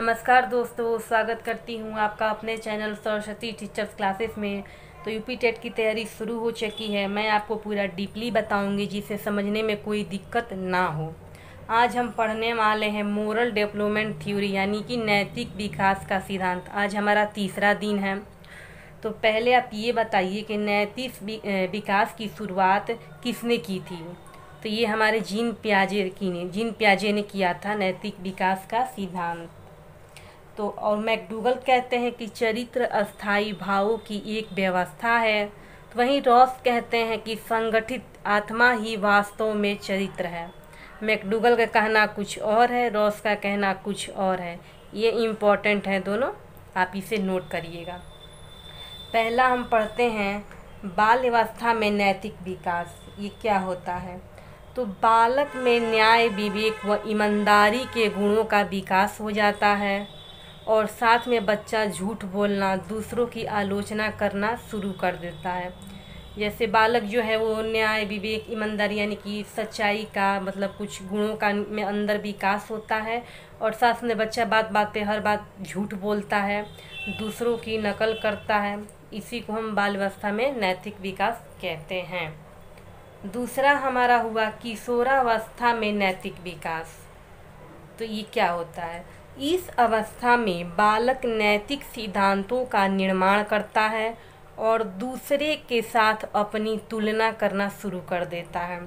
नमस्कार दोस्तों, स्वागत करती हूँ आपका अपने चैनल सरस्वती टीचर्स क्लासेस में। तो यूपी टेट की तैयारी शुरू हो चुकी है। मैं आपको पूरा डीपली बताऊंगी जिसे समझने में कोई दिक्कत ना हो। आज हम पढ़ने वाले हैं मोरल डेवलपमेंट थ्योरी यानी कि नैतिक विकास का सिद्धांत। आज हमारा तीसरा दिन है। तो पहले आप ये बताइए कि नैतिक विकास की शुरुआत किसने की थी। तो ये हमारे जीन पियाजे ने किया था नैतिक विकास का सिद्धांत। तो और मैकडूगल कहते हैं कि चरित्र अस्थायी भावों की एक व्यवस्था है। तो वहीं रॉस कहते हैं कि संगठित आत्मा ही वास्तव में चरित्र है। मैकडूगल का कहना कुछ और है, रॉस का कहना कुछ और है। ये इम्पोर्टेंट है दोनों, आप इसे नोट करिएगा। पहला हम पढ़ते हैं बाल अवस्था में नैतिक विकास। ये क्या होता है? तो बालक में न्याय, विवेक व ईमानदारी के गुणों का विकास हो जाता है और साथ में बच्चा झूठ बोलना, दूसरों की आलोचना करना शुरू कर देता है। जैसे बालक जो है वो न्याय, विवेक, ईमानदारी यानी कि सच्चाई का मतलब कुछ गुणों का में अंदर विकास होता है और साथ में बच्चा बात बात पे हर बात झूठ बोलता है, दूसरों की नकल करता है। इसी को हम बाल अवस्था में नैतिक विकास कहते हैं। दूसरा हमारा हुआ किशोरावस्था में नैतिक विकास। तो ये क्या होता है? इस अवस्था में बालक नैतिक सिद्धांतों का निर्माण करता है और दूसरे के साथ अपनी तुलना करना शुरू कर देता है।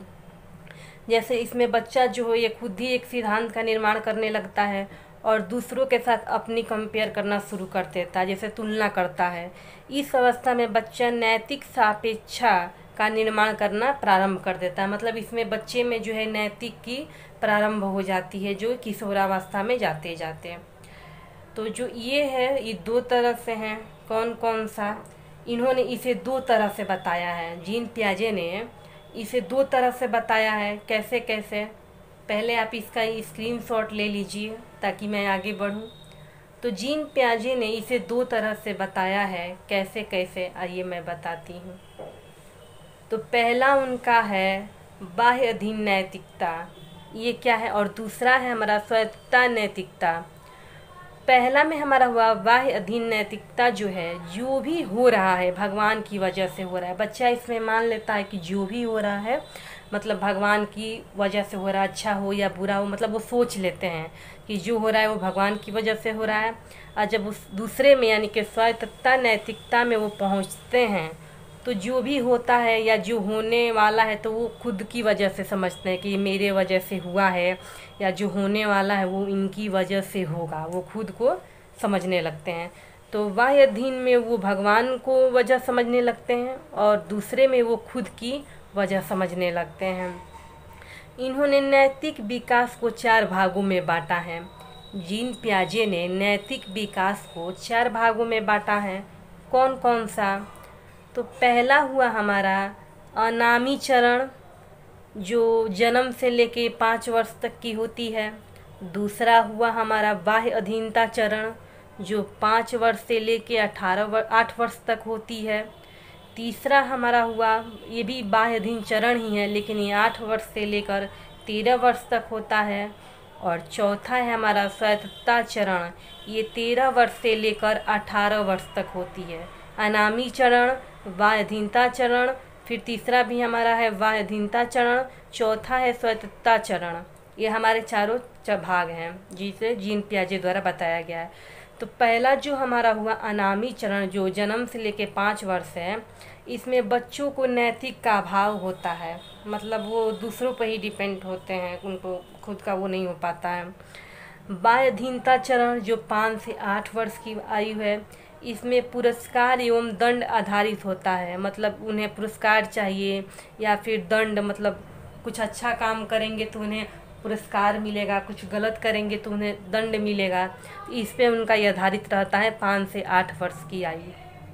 जैसे इसमें बच्चा जो है ये खुद ही एक सिद्धांत का निर्माण करने लगता है और दूसरों के साथ अपनी कंपेयर करना शुरू कर देता है, जैसे तुलना करता है। इस अवस्था में बच्चा नैतिक सापेक्षा का निर्माण करना प्रारंभ कर देता है। मतलब इसमें बच्चे में जो है नैतिक की प्रारंभ हो जाती है जो किशोरावस्था में जाते जाते। तो जो ये है ये दो तरह से हैं। कौन कौन सा? इन्होंने इसे दो तरह से बताया है। जीन पियाजे ने इसे दो तरह से बताया है। कैसे कैसे? पहले आप इसका स्क्रीनशॉट ले लीजिए ताकि मैं आगे बढ़ूं। तो जीन पियाजे ने इसे दो तरह से बताया है। कैसे कैसे आइए मैं बताती हूँ। तो पहला उनका है बाह्य अधीन नैतिकता। ये क्या है? और दूसरा है हमारा स्वायत्तता नैतिकता। पहला में हमारा हुआ बाह्य अधीन नैतिकता, जो है जो भी हो रहा है भगवान की वजह से हो रहा है। बच्चा इसमें मान लेता है कि जो भी हो रहा है मतलब भगवान की वजह से हो रहा है, अच्छा हो या बुरा हो, मतलब वो सोच लेते हैं कि जो हो रहा है वो भगवान की वजह से हो रहा है। और जब उस दूसरे में यानी कि स्वायत्तता नैतिकता में वो पहुँचते हैं तो जो भी होता है या जो होने वाला है तो वो खुद की वजह से समझते हैं कि ये मेरे वजह से हुआ है या जो होने वाला है वो इनकी वजह से होगा। वो खुद को समझने लगते हैं। तो बाह्य अधीन में वो भगवान को वजह समझने लगते हैं और दूसरे में वो खुद की वजह समझने लगते हैं। इन्होंने नैतिक विकास को 4 भागों में बांटा है। जीन पियाजे ने नैतिक विकास को 4 भागों में बांटा है। कौन कौन सा? तो पहला हुआ हमारा अनामी चरण, जो जन्म से लेके 5 वर्ष तक की होती है। दूसरा हुआ हमारा बाह्य अधीनता चरण, जो 5 वर्ष से लेके 8 वर्ष तक होती है। तीसरा हमारा हुआ, ये भी बाह्य अधीन चरण ही है लेकिन ये 8 वर्ष से लेकर 13 वर्ष तक होता है। और चौथा है हमारा स्वायत्तता चरण, ये 13 वर्ष से लेकर 18 वर्ष तक होती है। अनामी चरण, बाह्य अधीनता चरण, फिर तीसरा भी हमारा है बाह्य अधीनता चरण, चौथा है स्वायत्तता चरण। ये हमारे चारों भाग हैं जिसे जीन पियाजे द्वारा बताया गया है। तो पहला जो हमारा हुआ अनामी चरण, जो जन्म से लेके 5 वर्ष है, इसमें बच्चों को नैतिक का अभाव होता है। मतलब वो दूसरों पर ही डिपेंड होते हैं, उनको खुद का वो नहीं हो पाता है। बाह्य अधीनता चरण जो 5 से 8 वर्ष की आयु है, इसमें पुरस्कार एवं दंड आधारित होता है। मतलब उन्हें पुरस्कार चाहिए या फिर दंड, मतलब कुछ अच्छा काम करेंगे तो उन्हें पुरस्कार मिलेगा, कुछ गलत करेंगे तो उन्हें दंड मिलेगा। इस पे उनका ये आधारित रहता है 5 से 8 वर्ष की आयु।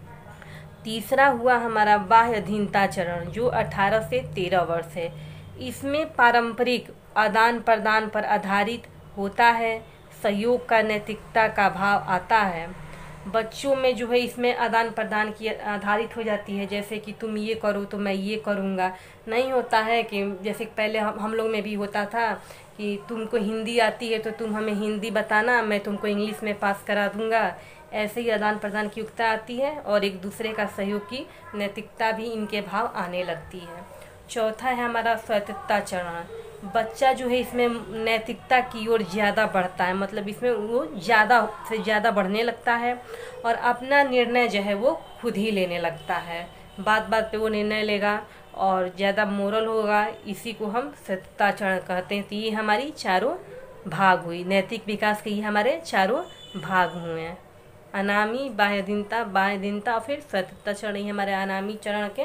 तीसरा हुआ हमारा बाह्य अधीनता चरण, जो 18 से 13 वर्ष है। इसमें पारंपरिक आदान प्रदान पर आधारित होता है, सहयोग का नैतिकता का भाव आता है। बच्चों में जो है इसमें आदान प्रदान की आधारित हो जाती है, जैसे कि तुम ये करो तो मैं ये करूँगा। नहीं होता है कि जैसे पहले हम लोग में भी होता था कि तुमको हिंदी आती है तो तुम हमें हिंदी बताना, मैं तुमको इंग्लिश में पास करा दूँगा। ऐसे ही आदान प्रदान की युक्ता आती है और एक दूसरे का सहयोग की नैतिकता भी इनके भाव आने लगती है। चौथा है हमारा स्वायत्तता चरण। बच्चा जो है इसमें नैतिकता की ओर ज़्यादा बढ़ता है, मतलब इसमें वो ज़्यादा से ज़्यादा बढ़ने लगता है और अपना निर्णय जो है वो खुद ही लेने लगता है। बात बात पे वो निर्णय लेगा और ज़्यादा मोरल होगा। इसी को हम स्वायत्तता चरण कहते हैं। तो ये हमारी चारों भाग हुई, नैतिक विकास के ये हमारे चारों भाग हुए हैं। अनामी, बाह्य दीनता और फिर स्वायत्तता चरण, ये हमारे अनामी चरण के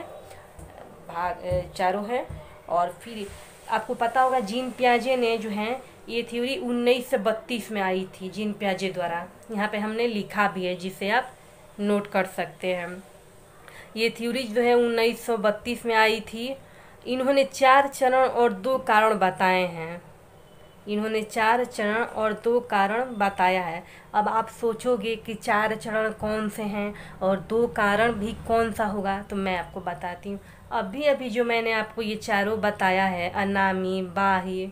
भाग चारों हैं। और फिर आपको पता होगा जीन पियाजे ने जो है ये थ्योरी 1932 में आई थी जीन पियाजे द्वारा। यहाँ पे हमने लिखा भी है जिसे आप नोट कर सकते हैं। ये थ्योरी जो है 1932 में आई थी। इन्होंने 4 चरण और 2 कारण बताए हैं। इन्होंने 4 चरण और 2 कारण बताया है। अब आप सोचोगे कि 4 चरण कौन से हैं और 2 कारण भी कौन सा होगा, तो मैं आपको बताती हूँ। अभी अभी जो मैंने आपको ये चारों बताया है, अनामी, बाह्य,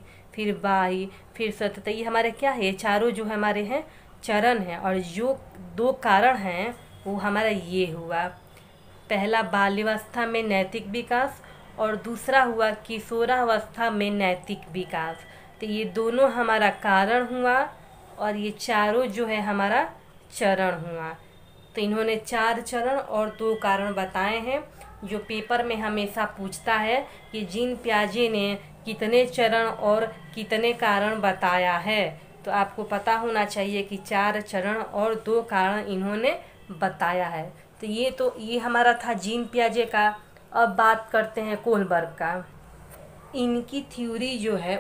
फिर स्वायत्तता, ये हमारे क्या है, ये चारों जो हमारे हैं चरण हैं। और जो 2 कारण हैं वो हमारा ये हुआ, पहला बाल्यावस्था में नैतिक विकास और दूसरा हुआ किशोरावस्था में नैतिक विकास। तो ये दोनों हमारा कारण हुआ और ये चारों जो है हमारा चरण हुआ। तो इन्होंने 4 चरण और 2 कारण बताए हैं। जो पेपर में हमेशा पूछता है कि जीन पियाजे ने कितने चरण और कितने कारण बताया है, तो आपको पता होना चाहिए कि 4 चरण और 2 कारण इन्होंने बताया है। तो ये हमारा था जीन पियाजे का। अब बात करते हैं कोहलबर्ग का। इनकी थ्योरी जो है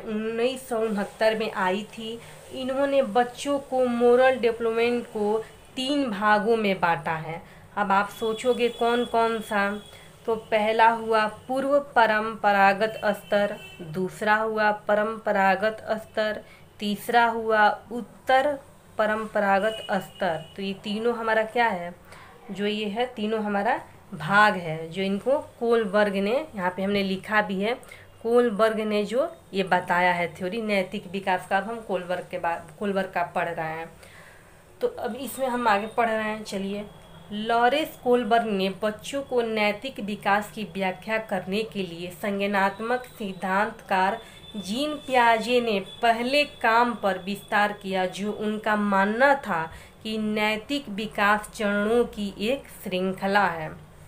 1969 में आई थी। इन्होंने बच्चों को मोरल डेवलपमेंट को 3 भागों में बांटा है। अब आप सोचोगे कौन कौन सा, तो पहला हुआ पूर्व परंपरागत स्तर, दूसरा हुआ परंपरागत स्तर, तीसरा हुआ उत्तर परंपरागत स्तर। तो ये तीनों हमारा क्या है, जो ये है तीनों हमारा भाग है, जो इनको कोहलबर्ग ने, यहाँ पे हमने लिखा भी है, कोहलबर्ग ने जो ये बताया है थ्योरी नैतिक विकास का। अब हम कोहलबर्ग का पढ़ रहे हैं। तो अब इसमें हम आगे पढ़ रहे हैं, चलिए। लॉरेंस कोहलबर्ग ने बच्चों को नैतिक विकास की व्याख्या करने के लिए संज्ञानात्मक सिद्धांतकार जीन पियाजे ने पहले काम पर विस्तार किया, जो उनका मानना था कि नैतिक विकास चरणों की एक श्रृंखला है।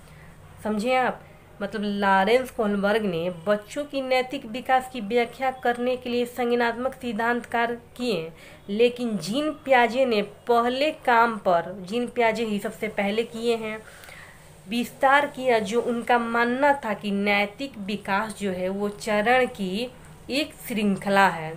समझे आप, मतलब लॉरेंस कोहलबर्ग ने बच्चों की नैतिक विकास की व्याख्या करने के लिए संज्ञानात्मक सिद्धांतकार किए, लेकिन जीन पियाजे ने पहले काम पर, जीन पियाजे ही सबसे पहले किए हैं, विस्तार किया, जो उनका मानना था कि नैतिक विकास जो है वो चरण की एक श्रृंखला है।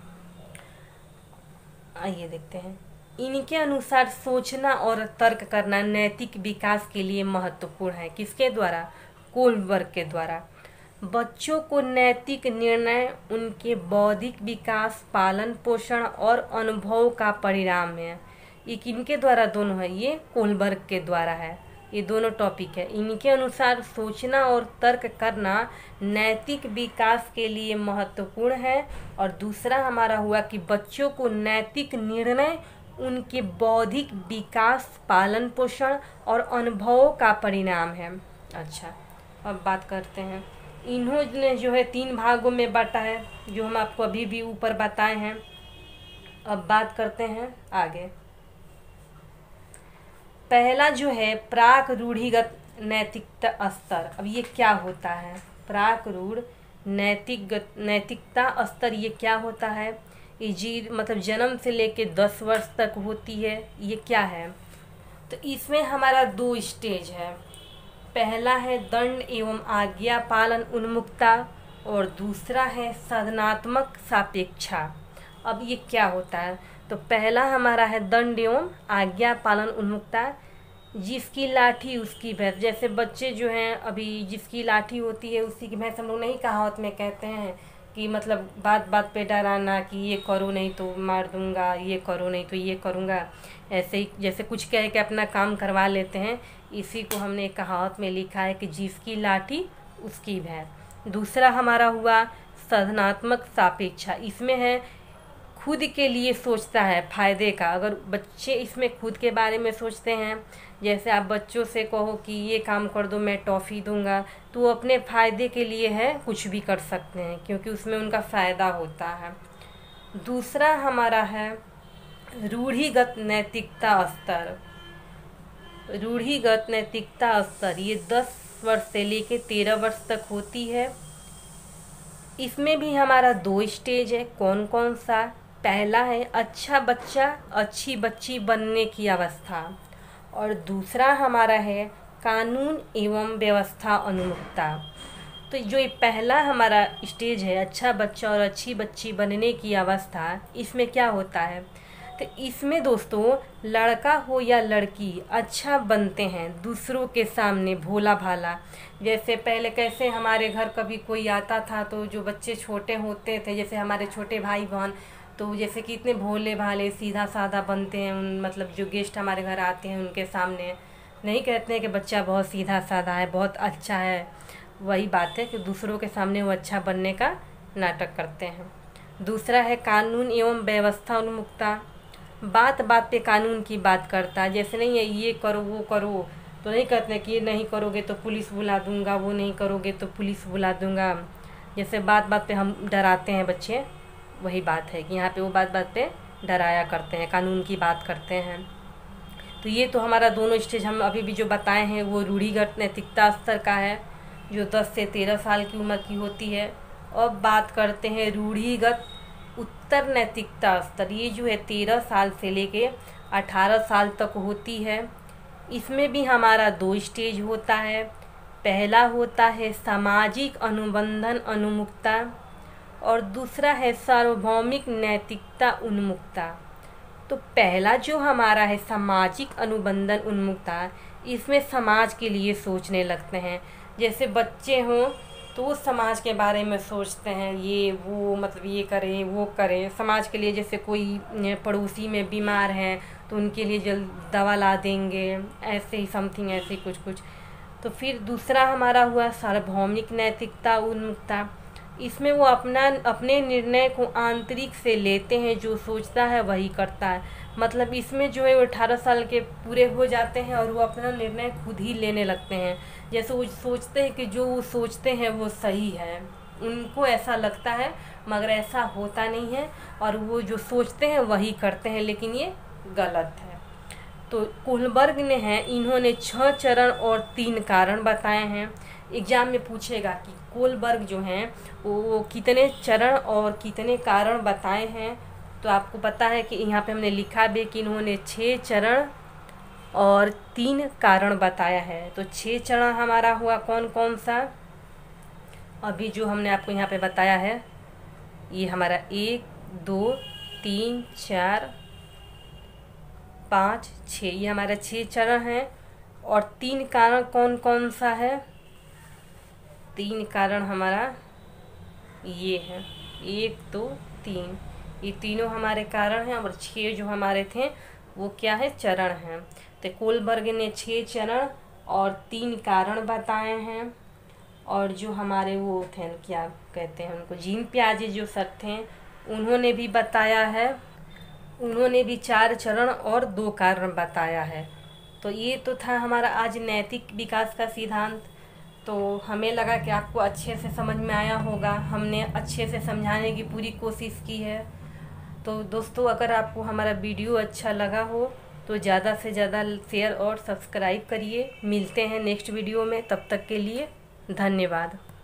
आइए देखते हैं। इनके अनुसार सोचना और तर्क करना नैतिक विकास के लिए महत्वपूर्ण है। किसके द्वारा? कोहलबर्ग के द्वारा। बच्चों को नैतिक निर्णय उनके बौद्धिक विकास, पालन पोषण और अनुभव का परिणाम है। ये किनके द्वारा दोनों है? ये कोहलबर्ग के द्वारा है। ये दोनों टॉपिक है। इनके अनुसार सोचना और तर्क करना नैतिक विकास के लिए महत्वपूर्ण है। और दूसरा हमारा हुआ कि बच्चों को नैतिक निर्णय उनके बौद्धिक विकास, पालन पोषण और अनुभवों का परिणाम है। अच्छा, अब बात करते हैं। इन्होंने जो है 3 भागों में बांटा है, जो हम आपको अभी भी ऊपर बताए हैं। अब बात करते हैं आगे। पहला जो है प्राक रूढ़िगत नैतिकता स्तर। अब ये क्या होता है? प्राक रूढ़ नैतिकता स्तर ये क्या होता है? ये मतलब जन्म से लेके 10 वर्ष तक होती है। ये क्या है? तो इसमें हमारा 2 स्टेज है। पहला है दंड एवं आज्ञा पालन उन्मुखता और दूसरा है साधनात्मक सापेक्षा। अब ये क्या होता है? तो पहला हमारा है दंड एवं आज्ञा पालन उन्मुखता। जिसकी लाठी उसकी भैंस। जैसे बच्चे जो हैं, अभी जिसकी लाठी होती है उसी की भैंस, हम लोग नहीं कहावत में कहते हैं कि मतलब बात बात पे डराना कि ये करो नहीं तो मार दूंगा, ये करो नहीं तो ये करूँगा, ऐसे ही जैसे कुछ कह के अपना काम करवा लेते हैं। इसी को हमने एक कहावत में लिखा है कि जिसकी लाठी उसकी भैंस। दूसरा हमारा हुआ साधनात्मक सापेक्षा। इसमें है खुद के लिए सोचता है फायदे का। अगर बच्चे इसमें खुद के बारे में सोचते हैं, जैसे आप बच्चों से कहो कि ये काम कर दो मैं टॉफ़ी दूंगा, तो वो अपने फ़ायदे के लिए है कुछ भी कर सकते हैं, क्योंकि उसमें उनका फ़ायदा होता है। दूसरा हमारा है रूढ़िगत नैतिकता स्तर। रूढ़िगत नैतिकता स्तर ये 10 वर्ष से लेके 13 वर्ष तक होती है। इसमें भी हमारा 2 स्टेज है। कौन कौन सा? पहला है अच्छा बच्चा अच्छी बच्ची बनने की अवस्था, और दूसरा हमारा है कानून एवं व्यवस्था उन्मुखता। तो जो ये पहला हमारा स्टेज है अच्छा बच्चा और अच्छी बच्ची बनने की अवस्था, इसमें क्या होता है? तो इसमें दोस्तों लड़का हो या लड़की अच्छा बनते हैं दूसरों के सामने भोला भाला। जैसे पहले कैसे हमारे घर कभी कोई आता था तो जो बच्चे छोटे होते थे, जैसे हमारे छोटे भाई बहन, तो जैसे कि इतने भोले भाले सीधा साधा बनते हैं। उन मतलब जो गेस्ट हमारे घर आते हैं उनके सामने नहीं कहते हैं कि बच्चा बहुत सीधा साधा है, बहुत अच्छा है। वही बात है कि दूसरों के सामने वो अच्छा बनने का नाटक करते हैं। दूसरा है कानून एवं व्यवस्था उन्मुखता। बात बात पे कानून की बात करता है। जैसे नहीं है ये करो वो करो, तो नहीं कहते हैं कि ये नहीं करोगे तो पुलिस बुला दूंगा, वो नहीं करोगे तो पुलिस बुला दूंगा। जैसे बात बात पे हम डराते हैं बच्चे, वही बात है कि यहाँ पे वो बात बात पे डराया करते हैं, कानून की बात करते हैं। तो ये तो हमारा दोनों स्टेज हम अभी भी जो बताए हैं वो रूढ़िगत नैतिकता स्तर का है, जो 10 से 13 साल की उम्र की होती है। अब बात करते हैं रूढ़िगत उत्तर नैतिकता स्तर। ये जो है 13 साल से लेके 18 साल तक होती है। इसमें भी हमारा 2 स्टेज होता है। पहला होता है सामाजिक अनुबंधन उन्मुखता, और दूसरा है सार्वभौमिक नैतिकता उन्मुखता। तो पहला जो हमारा है सामाजिक अनुबंधन उन्मुखता, इसमें समाज के लिए सोचने लगते हैं। जैसे बच्चे हों तो वो समाज के बारे में सोचते हैं, ये वो मतलब ये करें वो करें समाज के लिए। जैसे कोई पड़ोसी में बीमार है तो उनके लिए जल्द दवा ला देंगे, ऐसे ही समथिंग ऐसे कुछ कुछ। तो फिर दूसरा हमारा हुआ सार्वभौमिक नैतिकता उन्मुखता। इसमें वो अपने निर्णय को आंतरिक से लेते हैं, जो सोचता है वही करता है। मतलब इसमें जो है वो 18 साल के पूरे हो जाते हैं और वो अपना निर्णय खुद ही लेने लगते हैं। जैसे वो सोचते हैं कि जो वो सोचते हैं वो सही है, उनको ऐसा लगता है, मगर ऐसा होता नहीं है, और वो जो सोचते हैं वही करते हैं, लेकिन ये गलत है। तो कोहलबर्ग ने इन्होंने 6 चरण और 3 कारण बताए हैं। एग्जाम में पूछेगा कि कोहलबर्ग जो हैं वो कितने चरण और कितने कारण बताए हैं। तो आपको पता है कि यहाँ पे हमने लिखा भी कि इन्होंने 6 चरण और 3 कारण बताया है। तो 6 चरण हमारा हुआ कौन कौन सा? अभी जो हमने आपको यहाँ पे बताया है ये हमारा 1 2 3 4 5 6, ये हमारा 6 चरण हैं। और 3 कारण कौन कौन सा है? 3 कारण हमारा ये है 1 2 3, ये तीनों हमारे कारण हैं। और 6 जो हमारे थे वो क्या है? चरण हैं। तो कोहलबर्ग ने 6 चरण और 3 कारण बताए हैं। और जो हमारे वो थे क्या कहते हैं उनको, जीन पियाजे जो सर थे, उन्होंने भी बताया है, उन्होंने भी 4 चरण और 2 कारण बताया है। तो ये तो था हमारा आज नैतिक विकास का सिद्धांत। तो हमें लगा कि आपको अच्छे से समझ में आया होगा, हमने अच्छे से समझाने की पूरी कोशिश की है। तो दोस्तों अगर आपको हमारा वीडियो अच्छा लगा हो तो ज़्यादा से ज़्यादा शेयर और सब्सक्राइब करिए। मिलते हैं नेक्स्ट वीडियो में, तब तक के लिए धन्यवाद।